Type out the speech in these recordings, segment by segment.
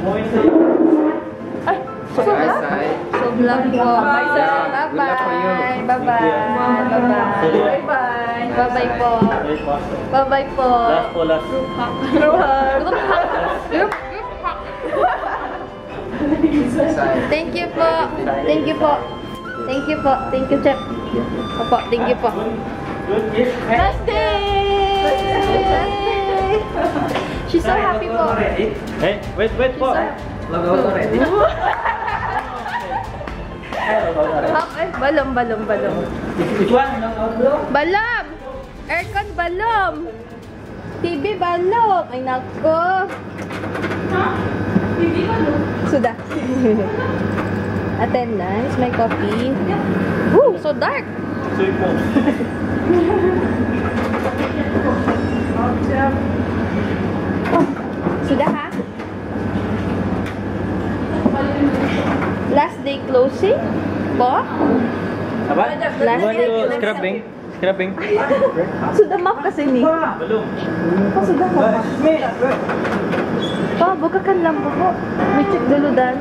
Ay, so vlog po. Bye-bye. Bye-bye. Bye-bye. Bye-bye po. Bye-bye po. Last. Group hug. Thank you po. Thank you po. Thank you po. Thank you, Chef. Opo, thank you po. Last day! She's so happy po. Hey, wait po. Balom. Which one? Balom! Aircon balom! TV balom! Ay nako! TV balom? Sudah. Attendance, may coffee. Woo! So dark! Sudah ha? Last day closing? Po? Apa? Last day Scrubbing. Sudah map kasi ni. Belum. Oh, sudah ka pa. Pa, buka kan lang po. May check dulu dan.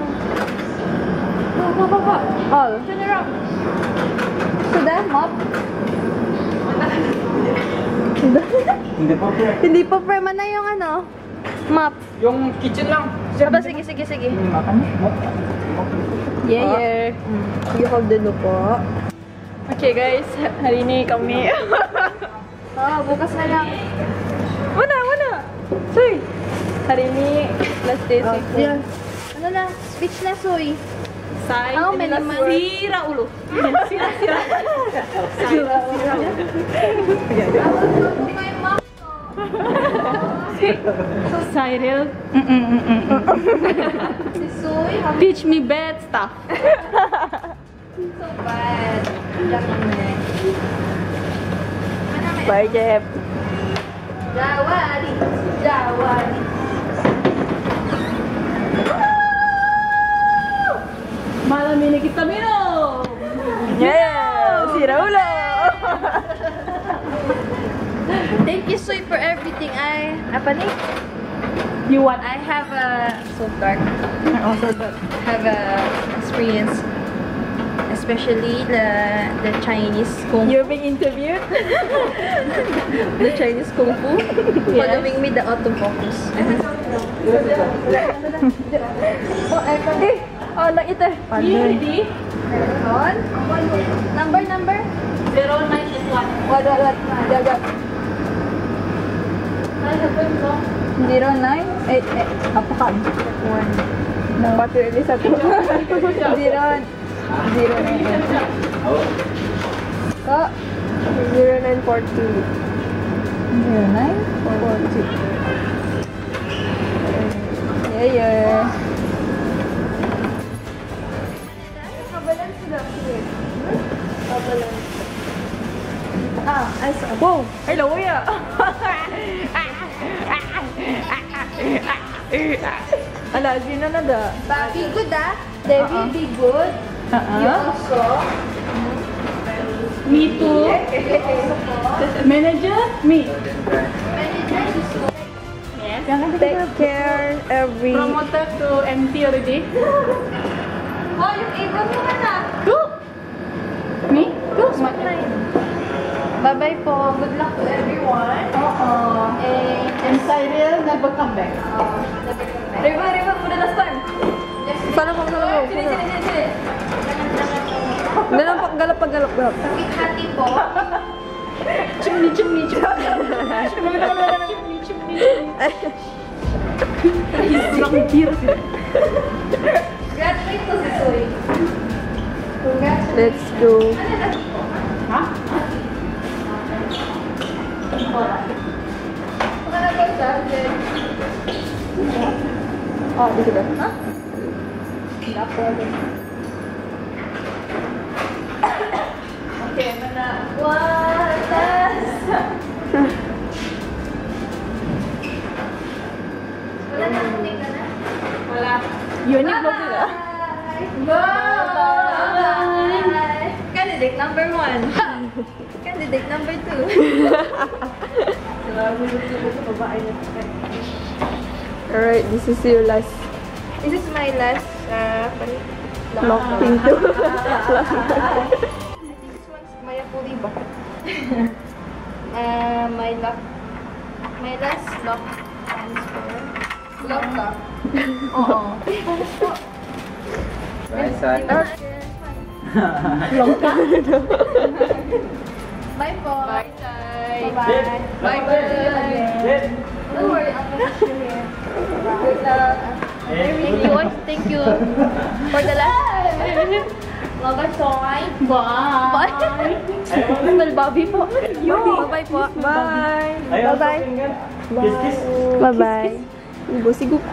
Pa. All. Sudah map? Sudah. Hindi pa pre. Mana yung ano? Map. Yung kitchen lang. Aba, sige. Yeah. You hold dulu po. Okay guys, hari ini kami bukas na lang. Muna. Soy. Hari ini last day sih. Ano lang, speech na Soy. Say, sira ulo. Sira. Cyril. Teach me bad stuff. So bad. Bye, Jeff. Jawari. Malam ini kita minum. Yeah, sira ulo. Thank you, Soy, for everything. Apa nih? You want? I have a so dark. Also have a experience, especially the Chinese kung fu. You're being interviewed. The Chinese kung fu. Yes. Following me the autofocus. Oh, nak ito. Ready? Number. 091. What? Jaga. 0988. Apa kan? 1. No. Pati ulit sa 0. 09. Kak, 0942. 0942. Yeah. Kabalan sudah. Kabalan. Wow. Hello ya. Ala, sino na da? Be good ah. Debbie, be good. You also. Me too. Manager, me. Yes. Take care every. Promoted to MT already. Oh, yung ibang mo na. Go. Me? Go. Smart line. Bye-bye po. Good luck to everyone. And Cyril, never come back. Riva, put the last time. Sana po. Sini. Galap. Sakit hati po. Chimney. Graduate to si Soy. Let's go. Hah? Oh, di sini. Hah? Tidak boleh. Oke, mana? Watas. Wala na kuning ka na? Wala. Yun yung vlog nila. Bye! Candidate number 1. Candidate number 2. Alright, this is your last This is my last Lock pinto. I think this one's Maya Puri ba? My last lock transfer. Lock ka? Oo. Right side. Long ka. Bye po. Bye, Chay. Sit. Bye, bye. Sit. Don't worry, I'm gonna show you. Good luck. Thank you for the last. Bye-bye, Soy. Bye. Well, Bobby po. Bye-bye po. Bye. Ayaw, Bye-bye. tingnan. Kiss, kiss. Bye-bye. Sigop.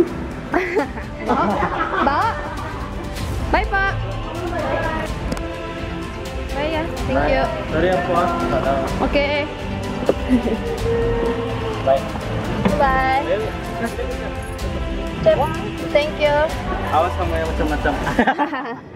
Ba. Bye pa. Bye ya. Thank you. Sorry po ah. Okay. Bye. Bye. Thank you. Awas ka mo yung macam-macam.